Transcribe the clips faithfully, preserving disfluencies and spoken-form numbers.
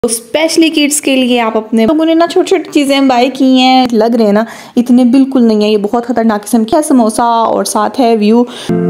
तो specially kids के लिए आप अपने लोगों ने ना छोटी छोटी चीज़ें बाय की हैं, लग रहे हैं ना इतने बिल्कुल नहीं है, ये बहुत खतरनाक किस्म की है। समोसा और साथ है व्यू।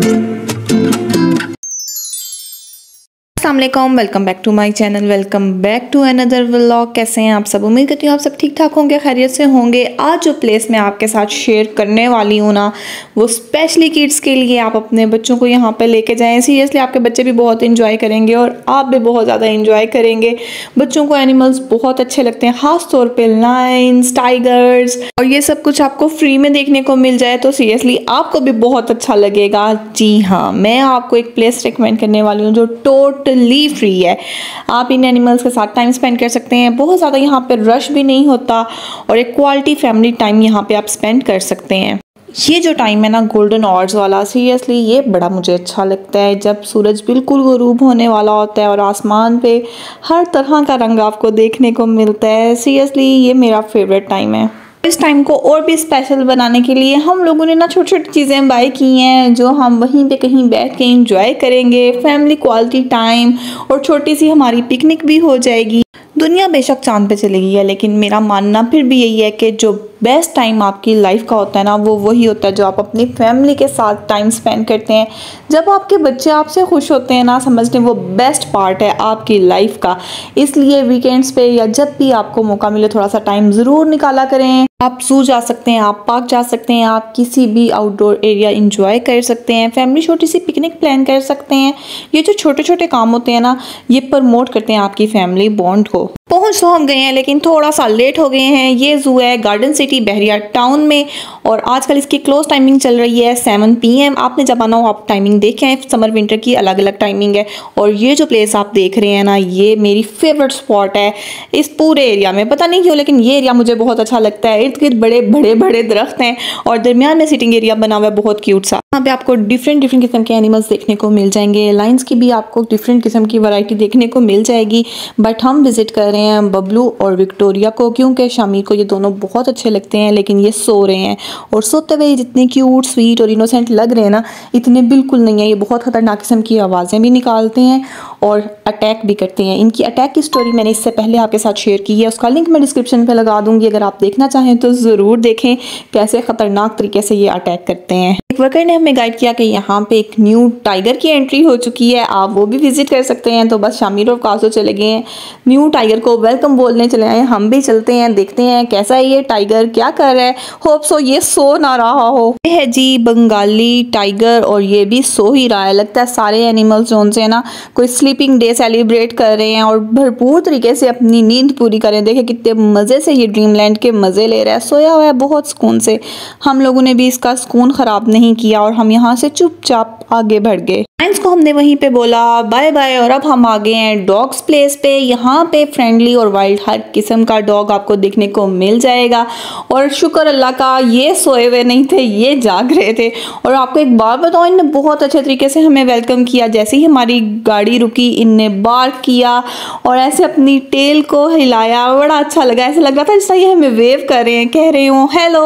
अस्सलामुअलैकुम, welcome back to my channel, welcome back to another vlog. कैसे हैं आप सब? उम्मीद करती हूँ आप सब ठीक ठाक होंगे, खैरियत से होंगे। आज जो प्लेस मैं आपके साथ शेयर करने वाली हूँ ना, वो स्पेशली किड्स के लिए आप अपने बच्चों को यहाँ पे लेके जाएं। सीरियसली आपके बच्चे भी बहुत इंजॉय करेंगे और आप भी बहुत ज़्यादा इंजॉय करेंगे। बच्चों को एनिमल्स बहुत अच्छे लगते हैं, ख़ास तौर पर लायंस, टाइगर्स, और ये सब कुछ आपको फ्री में देखने को मिल जाए तो सीरियसली आपको भी बहुत अच्छा लगेगा। जी हाँ, मैं आपको एक प्लेस रिकमेंड करने वाली हूँ जो टोटल ली फ्री है। आप इन एनिमल्स के साथ टाइम स्पेंड कर सकते हैं, बहुत ज़्यादा यहाँ पे रश भी नहीं होता और एक क्वालिटी फैमिली टाइम यहाँ पे आप स्पेंड कर सकते हैं। ये जो टाइम है ना गोल्डन आवर्स वाला, सीरियसली ये बड़ा मुझे अच्छा लगता है, जब सूरज बिल्कुल गुरूब होने वाला होता है और आसमान पे हर तरह का रंग आपको देखने को मिलता है। सीरियसली ये मेरा फेवरेट टाइम है। इस टाइम को और भी स्पेशल बनाने के लिए हम लोगों ने ना छोटी छोटी चीज़ें बाय की हैं जो हम वहीं पे कहीं बैठ के इंजॉय करेंगे। फैमिली क्वालिटी टाइम और छोटी सी हमारी पिकनिक भी हो जाएगी। दुनिया बेशक चांद पे चली गई है, लेकिन मेरा मानना फिर भी यही है कि जो बेस्ट टाइम आपकी लाइफ का होता है ना, वो वही होता है जो आप अपनी फैमिली के साथ टाइम स्पेंड करते हैं। जब आपके बच्चे आपसे खुश होते हैं ना, समझ लें वो बेस्ट पार्ट है आपकी लाइफ का। इसलिए वीकेंड्स पे या जब भी आपको मौका मिले थोड़ा सा टाइम ज़रूर निकाला करें। आप जू जा सकते हैं, आप पार्क जा सकते हैं, आप किसी भी आउटडोर एरिया इंजॉय कर सकते हैं, फैमिली छोटी सी पिकनिक प्लान कर सकते हैं। ये जो छोटे छोटे काम होते हैं ना, ये प्रमोट करते हैं आपकी फैमिली बॉन्ड को। पहुंच तो हम गए हैं लेकिन थोड़ा सा लेट हो गए हैं। ये जू है गार्डन सिटी बहरिया टाउन में और आजकल इसकी क्लोज टाइमिंग चल रही है सेवन पी एम। आपने जब आना हो आप टाइमिंग देखें, समर विंटर की अलग अलग टाइमिंग है। और ये जो प्लेस आप देख रहे हैं ना, ये मेरी फेवरेट स्पॉट है इस पूरे एरिया में। पता नहीं क्यों, लेकिन ये एरिया मुझे बहुत अच्छा लगता है। इर्द गिर्द बड़े बड़े बड़े दरख्त हैं और दरमियान में सिटिंग एरिया बना हुआ है बहुत क्यूट सा। यहाँ पे आपको डिफरेंट डिफरेंट किस्म के एनिमल्स देखने को मिल जाएंगे। लाइन्स की भी आपको डिफरेंट किस्म की वैरायटी देखने को मिल जाएगी। बट हम विजिट कर रहे हैं बबलू और विक्टोरिया को, क्योंकि शामी को ये दोनों बहुत अच्छे लगते हैं, लेकिन ये सो रहे हैं। और सोते हुए जितने क्यूट, स्वीट और इनोसेंट लग रहे हैं ना, इतने बिल्कुल नहीं है। ये बहुत खतरनाक किस्म की आवाज़ें भी निकालते हैं और अटैक भी करते हैं। इनकी अटैक की स्टोरी मैंने इससे पहले आपके साथ शेयर की है, उसका लिंक मैं डिस्क्रिप्शन पे लगा दूंगी। अगर आप देखना चाहें तो ज़रूर देखें कैसे ख़तरनाक तरीके से ये अटैक करते हैं। एक वर्कर ने हमें गाइड किया कि यहाँ पे एक न्यू टाइगर की एंट्री हो चुकी है, आप वो भी विजिट कर सकते हैं। तो बस शामिर और काजो चले गए हैं न्यू टाइगर को वेलकम बोलने चले आए। हम भी चलते हैं, देखते हैं कैसा है ये टाइगर, क्या कर रहा है। होप सो ये सो ना रहा हो। ये है जी बंगाली टाइगर और ये भी सो ही रहा है। लगता है सारे एनिमल्स जो उनसे ना कोई स्लीपिंग डे सेलिब्रेट कर रहे हैं और भरपूर तरीके से अपनी नींद पूरी करें। देखें कितने मज़े से ये ड्रीमलैंड के मज़े ले रहा है, सोया हुआ है बहुत सुकून से। हम लोगों ने भी इसका सुकून ख़राब नहीं किया और हम यहाँ से चुपचाप आगे बढ़ गए। लायंस को हमने वहीं पे बोला बाय बाय और अब हम आ गए हैं डॉग्स प्लेस पे। यहाँ पे फ्रेंडली और वाइल्ड हर किस्म का डॉग आपको देखने को मिल जाएगा। और शुक्र अल्लाह का ये सोए हुए नहीं थे, ये जाग रहे थे। और आपको एक बात बताऊँ, इनने बहुत अच्छे तरीके से हमें वेलकम किया। जैसे ही हमारी गाड़ी रुकी, इनने बार्क किया और ऐसे अपनी टेल को हिलाया। बड़ा अच्छा लगा, ऐसा लग रहा था जैसे ये हमें वेव कर रहे हैं, कह रहे हो हेलो।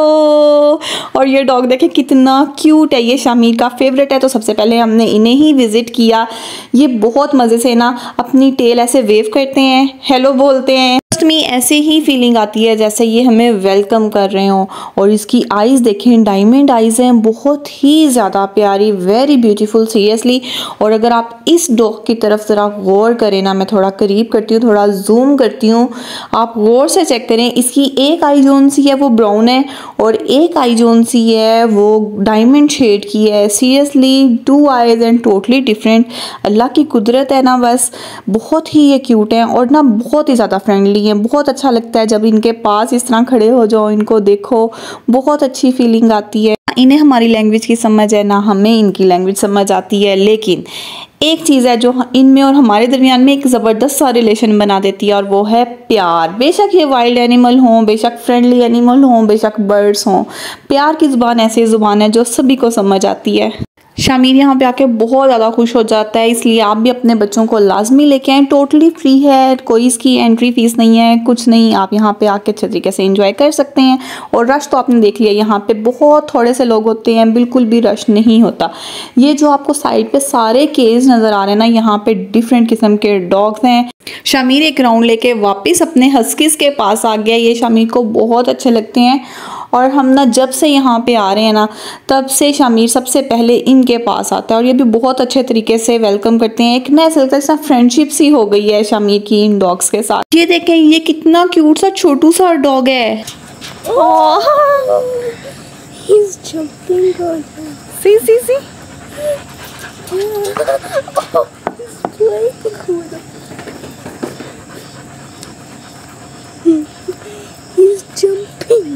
और ये डॉग देखें कितना क्यूट है, ये शामिर का फेवरेट है। तो सबसे पहले हमने इन्हें ही विजिट किया। ये बहुत मज़े से ना अपनी टेल ऐसे वेव करते हैं, हेलो बोलते हैं। में ऐसे ही फीलिंग आती है जैसे ये हमें वेलकम कर रहे हो। और इसकी आईज़ देखें, डायमंड आईज़ हैं, बहुत ही ज़्यादा प्यारी, वेरी ब्यूटीफुल सीरियसली। और अगर आप इस डॉग की तरफ ज़रा गौर करें ना, मैं थोड़ा करीब करती हूँ, थोड़ा जूम करती हूँ, आप गौर से चेक करें। इसकी एक आई जोन सी है वो ब्राउन है और एक आई जोन सी है वो डायमंड शेड की है। Seriously two eyes and totally different. अल्लाह की कुदरत है ना, बस बहुत ही ये क्यूट हैं और ना बहुत ही ज़्यादा फ्रेंडली हैं। बहुत अच्छा लगता है जब इनके पास इस तरह खड़े हो जाओ, इनको देखो, बहुत अच्छी फीलिंग आती है। इन्हें हमारी लैंग्वेज की समझ है ना हमें इनकी लैंग्वेज समझ आती है, लेकिन एक चीज़ है जो इनमें और हमारे दरमियान में एक ज़बरदस्त सा रिलेशन बना देती है और वो है प्यार। बेशक ये वाइल्ड एनिमल हों, बेशक फ्रेंडली एनिमल हों, बेशक बर्ड्स हों, प्यार की ज़ुबान ऐसी ज़ुबान है जो सभी को समझ आती है। शामिर यहाँ पे आके बहुत ज़्यादा खुश हो जाता है, इसलिए आप भी अपने बच्चों को लाजमी लेके आएँ। टोटली फ्री है, कोई इसकी एंट्री फीस नहीं है, कुछ नहीं। आप यहाँ पे आके अच्छे तरीके से एंजॉय कर सकते हैं। और रश तो आपने देख लिया, यहाँ पे बहुत थोड़े से लोग होते हैं, बिल्कुल भी रश नहीं होता। ये जो आपको साइड पे सारे केज नज़र आ रहे हैं ना, यहाँ पे डिफरेंट किस्म के डॉग्स हैं। शामिर एक राउंड लेके वापस अपने हस्कीज़ के पास आ गया। ये शामिर को बहुत अच्छे लगते हैं और हम ना जब से यहाँ पे आ रहे हैं ना, तब से शामिर सबसे पहले इनके पास आता है और ये भी बहुत अच्छे तरीके से वेलकम करते हैं। एक ना ऐसा लगता है जैसा फ्रेंडशिप सी हो गई है शामिर की इन डॉग्स के साथ। ये देखें, ये कितना क्यूट सा छोटू सा डॉग है। Oh, he's jumping on her. See, see, see. Oh, he's playing with her. He's jumping.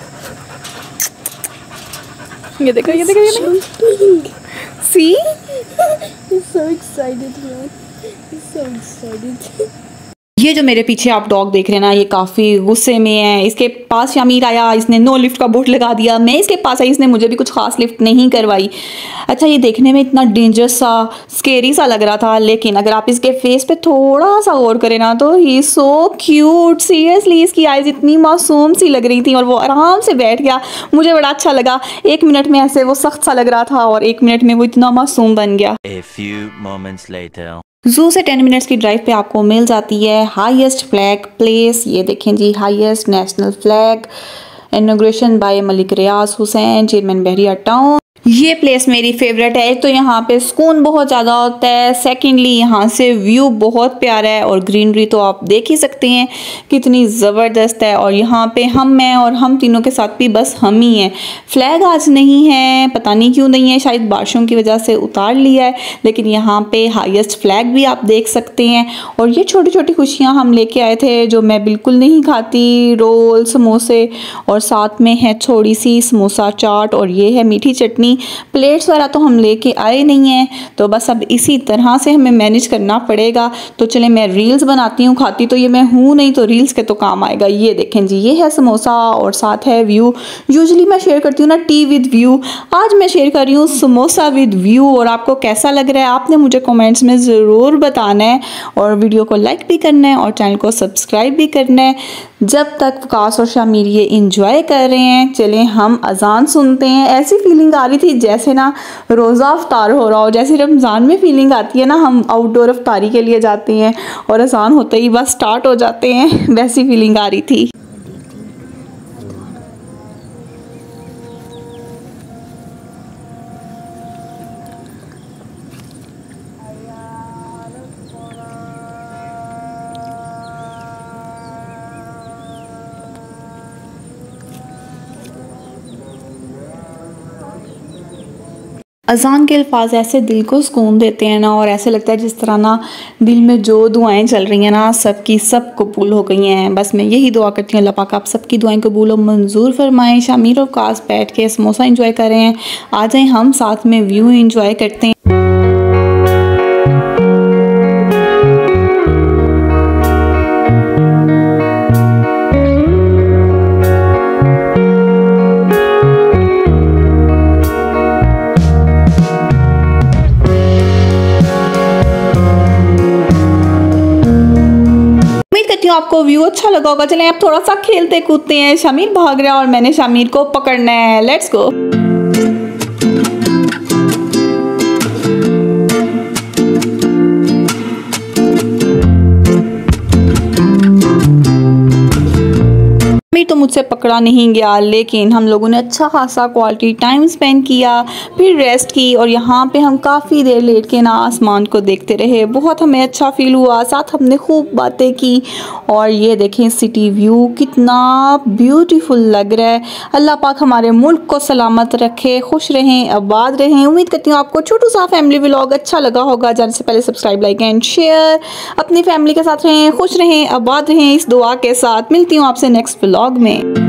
ये देखो, ये देखो, ये देखो। Jumping. See? He's so excited, man. He's so excited. ये जो मेरे पीछे आप डॉग देख रहे हैं ना, ये काफ़ी गुस्से में है। इसके पास शामिर आया, इसने नो लिफ्ट का बोर्ड लगा दिया। मैं इसके पास आई, इसने मुझे भी कुछ खास लिफ्ट नहीं करवाई। अच्छा, ये देखने में इतना डेंजरस सा, स्केरी सा लग रहा था, लेकिन अगर आप इसके फेस पे थोड़ा सा गौर करें ना, तो ही सो क्यूट। सीरियसली इसकी आइज़ इतनी मासूम सी लग रही थी और वो आराम से बैठ गया। मुझे बड़ा अच्छा लगा। एक मिनट में ऐसे वो सख्त सा लग रहा था और एक मिनट में वो इतना मासूम बन गया। A few moments later. जू से टेन मिनट्स की ड्राइव पे आपको मिल जाती है हाईएस्ट फ्लैग प्लेस। ये देखें जी, highest national flag, inauguration by Malik Riaz Hussain, chairman Bahria town. ये प्लेस मेरी फेवरेट है। एक तो यहाँ पे सुकून बहुत ज़्यादा होता है, सेकेंडली यहाँ से व्यू बहुत प्यारा है और ग्रीनरी तो आप देख ही सकते हैं कितनी ज़बरदस्त है। और यहाँ पे हम हैं और हम तीनों के साथ भी बस हम ही हैं। फ्लैग आज नहीं है, पता नहीं क्यों नहीं है, शायद बारिशों की वजह से उतार लिया है, लेकिन यहाँ पे हाईएस्ट फ्लैग भी आप देख सकते हैं। और ये छोटी छोटी खुशियाँ हम लेके आए थे जो मैं बिल्कुल नहीं खाती, रोल, समोसे, और साथ में है थोड़ी सी समोसा चाट और ये है मीठी चटनी। प्लेट्स वगैरह तो हम लेके आए नहीं हैं, तो बस अब इसी तरह से हमें मैनेज करना पड़ेगा। तो चले मैं रील्स बनाती हूँ, खाती तो ये मैं हूँ नहीं, तो रील्स के तो काम आएगा। ये देखें जी, ये है समोसा और साथ है व्यू। यूजुअली मैं शेयर करती हूँ ना टी विद व्यू, आज मैं शेयर कर रही हूँ समोसा विद व्यू। और आपको कैसा लग रहा है आपने मुझे कमेंट्स में ज़रूर बताना है और वीडियो को लाइक भी करना है और चैनल को सब्सक्राइब भी करना है। जब तक वकास और शामिर ये इंजॉय कर रहे हैं, चलें हम अजान सुनते हैं। ऐसी फीलिंग आ रही थी जैसे ना रोज़ा अफ्तार हो रहा हो, जैसे रमज़ान में फीलिंग आती है ना, हम आउटडोर अफ्तारी के लिए जाते हैं और अजान होते ही बस स्टार्ट हो जाते हैं, वैसी फीलिंग आ रही थी। अज़ान के अल्फाज ऐसे दिल को सुकून देते हैं ना, और ऐसे लगता है जिस तरह ना दिल में जो दुआएं चल रही हैं ना, सब की सब कबूल हो गई हैं। बस मैं यही दुआ करती हूँ, अल्लाह पाक आप सबकी दुआएं कबूल और मंजूर फरमाएं। शामिर और वकास बैठ के समोसा इंजॉय कर रहे हैं, आ जाएं हम साथ में व्यू इंजॉय करते हैं। आपको व्यू अच्छा लगा होगा। चलें आप थोड़ा सा खेलते कूदते हैं। शामिर भाग रहा है और मैंने शामिर को पकड़ना है। Let's go. तो मुझसे पकड़ा नहीं गया, लेकिन हम लोगों ने अच्छा खासा क्वालिटी टाइम स्पेंड किया, फिर रेस्ट की और यहाँ पे हम काफ़ी देर लेट के ना आसमान को देखते रहे। बहुत हमें अच्छा फील हुआ, साथ हमने खूब बातें की। और ये देखें सिटी व्यू कितना ब्यूटीफुल लग रहा है। अल्लाह पाक हमारे मुल्क को सलामत रखे, खुश रहें, आबाद रहें। उम्मीद करती हूँ आपको छोटू सा फैमिली व्लॉग अच्छा लगा होगा। जाने से पहले सब्सक्राइब, लाइक एंड शेयर। अपनी फैमिली के साथ रहें, खुश रहें, आबाद रहें, इस दुआ के साथ। मिलती हूँ आपसे नेक्स्ट व्लॉग में।